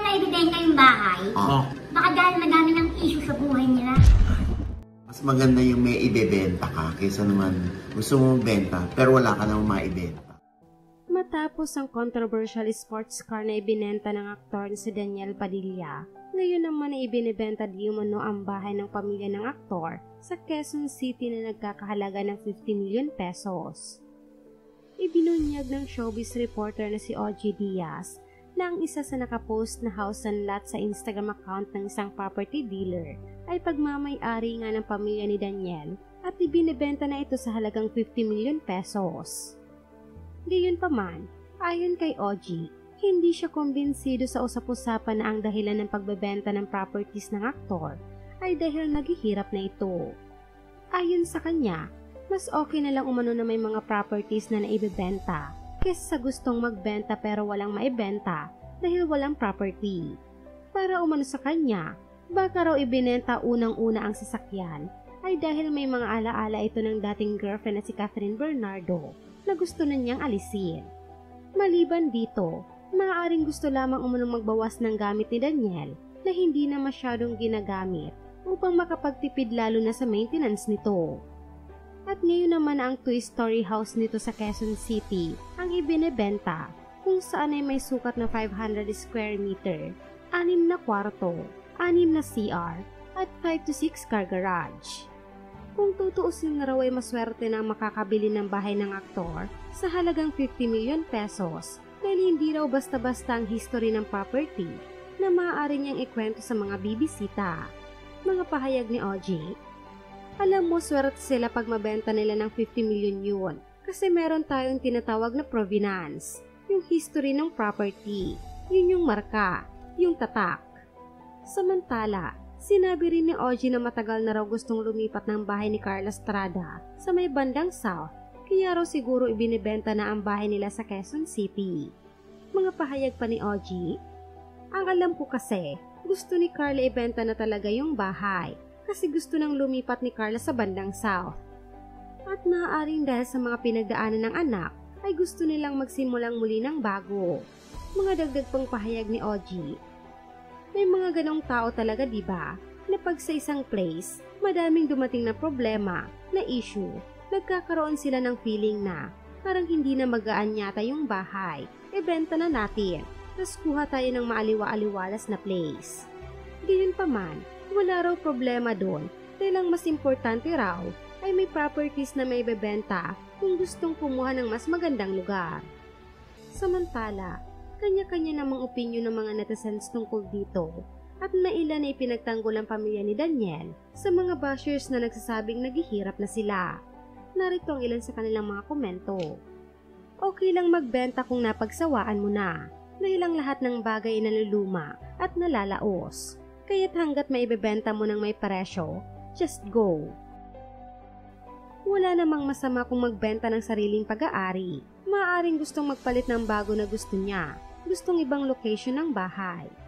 maibibenta yung bahay, baka dahil madami ng issue sa buhay nila. Mas maganda yung may ibebenta ka kaysa naman gusto mong benta pero wala ka namang maibenta. Matapos ang controversial sports car na ibinenta ng aktor si Daniel Padilla, ngayon naman ay ibinibenta di umano ang bahay ng pamilya ng aktor sa Quezon City na nagkakahalaga ng 50 million pesos. Ibinunyag ng showbiz reporter na si OG Diaz na ang isa sa nakapost na house and lot sa Instagram account ng isang property dealer ay pagmamay-ari nga ng pamilya ni Daniel at ibinibenta na ito sa halagang 50 million pesos. Gayunpaman, ayon kay OG, hindi siya kumbinsido sa usap-usapan na ang dahilan ng pagbebenta ng properties ng aktor ay dahil naghihirap na ito. Ayon sa kanya, mas okay na lang umano na may mga properties na naibebenta kaysa sa gustong magbenta pero walang maibenta dahil walang property. Para umano sa kanya, baka raw ibinenta unang-una ang sasakyan ay dahil may mga alaala ito ng dating girlfriend na si Catherine Bernardo na gusto na niyang alisin. Maliban dito, maaaring gusto lamang umunong magbawas ng gamit ni Daniel na hindi na masyadong ginagamit upang makapagtipid lalo na sa maintenance nito. At ngayon naman ang two-story house nito sa Quezon City ang ibinebenta kung saan ay may sukat na 500 square meter, 6 na kwarto, 6 na CR at 5 to 6 car garage. Kung tutuusin na raw ay maswerte na makakabili ng bahay ng aktor sa halagang 50 million pesos dahil hindi raw basta-basta ang history ng property na maaari niyang ikwento sa mga bibisita. Mga pahayag ni OG, alam mo swerte sila pag mabenta nila ng 50 million yun kasi meron tayong tinatawag na provenance, yung history ng property, yun yung marka, yung tatak. Samantala, sinabi rin ni OG na matagal na raw gustong lumipat ng bahay ni Carla Estrada sa may bandang south, kaya raw siguro ibinibenta na ang bahay nila sa Quezon City. Mga pahayag pa ni OG, ang alam ko kasi, gusto ni Carla ibenta na talaga yung bahay kasi gusto nang lumipat ni Carla sa bandang south. At maaaring dahil sa mga pinagdaanan ng anak, ay gusto nilang magsimulang muli ng bago. Mga dagdag pang pahayag ni OG, may mga ganong tao talaga diba, na pag sa isang place, madaming dumating na problema, na issue, nagkakaroon sila ng feeling na parang hindi na magaan yata yung bahay, ibenta na natin, tas kuha tayo ng maaliwa-aliwalas na place. Gayunpaman, wala raw problema doon dahil ang mas importante raw ay may properties na may bebenta kung gustong kumuha ng mas magandang lugar. Samantala, kanya-kanya namang opinyon ng mga netizens tungkol dito at nailan ay pinagtanggol ang pamilya ni Daniel sa mga bashers na nagsasabing naghihirap na sila. Narito ang ilan sa kanilang mga komento. Okay lang magbenta kung napagsawaan mo na dahil ang lahat ng bagay ay naluluma at nalalaos. Kaya't hanggat maibebenta mo ng may presyo, just go. Wala namang masama kung magbenta ng sariling pag-aari. Maaaring gustong magpalit ng bago na gusto niya. Gustong ibang location ng bahay.